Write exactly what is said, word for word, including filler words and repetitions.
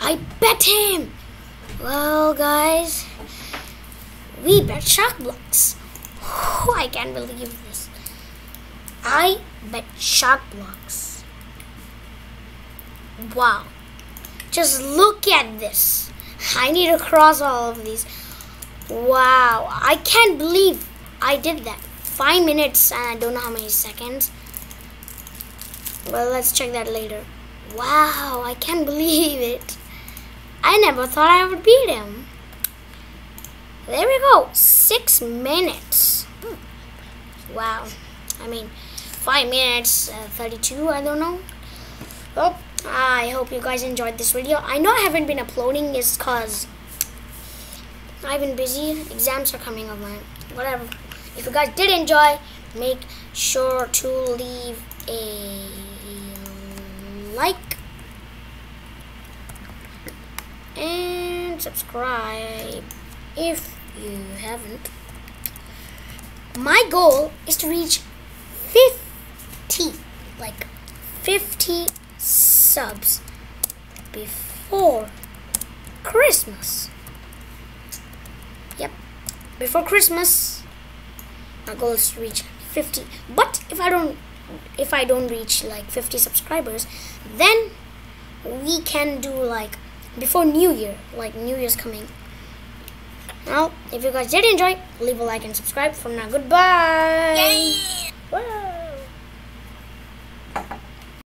I bet him. Well, guys, we bet Shark Blocks. Oh, I can't believe this. I bet Shark Blocks. Wow. Just look at this. I need to cross all of these. Wow. I can't believe I did that. Five minutes and I don't know how many seconds. Well, let's check that later. Wow. I can't believe it. I never thought I would beat him. There we go. Six minutes. Wow. I mean, five minutes, uh, thirty-two, I don't know. Well, I hope you guys enjoyed this video. I know I haven't been uploading is because I've been busy. Exams are coming up, man. Whatever. If you guys did enjoy, make sure to leave a like and subscribe if you haven't. My goal is to reach fifty, like fifty subs before Christmas. Yep, before Christmas, my goal is to reach fifty. But if I don't, if I don't reach like fifty subscribers, then we can do like before New Year, like New Year's coming. Well, if you guys did enjoy, leave a like and subscribe. For now, goodbye. Yay! Bye.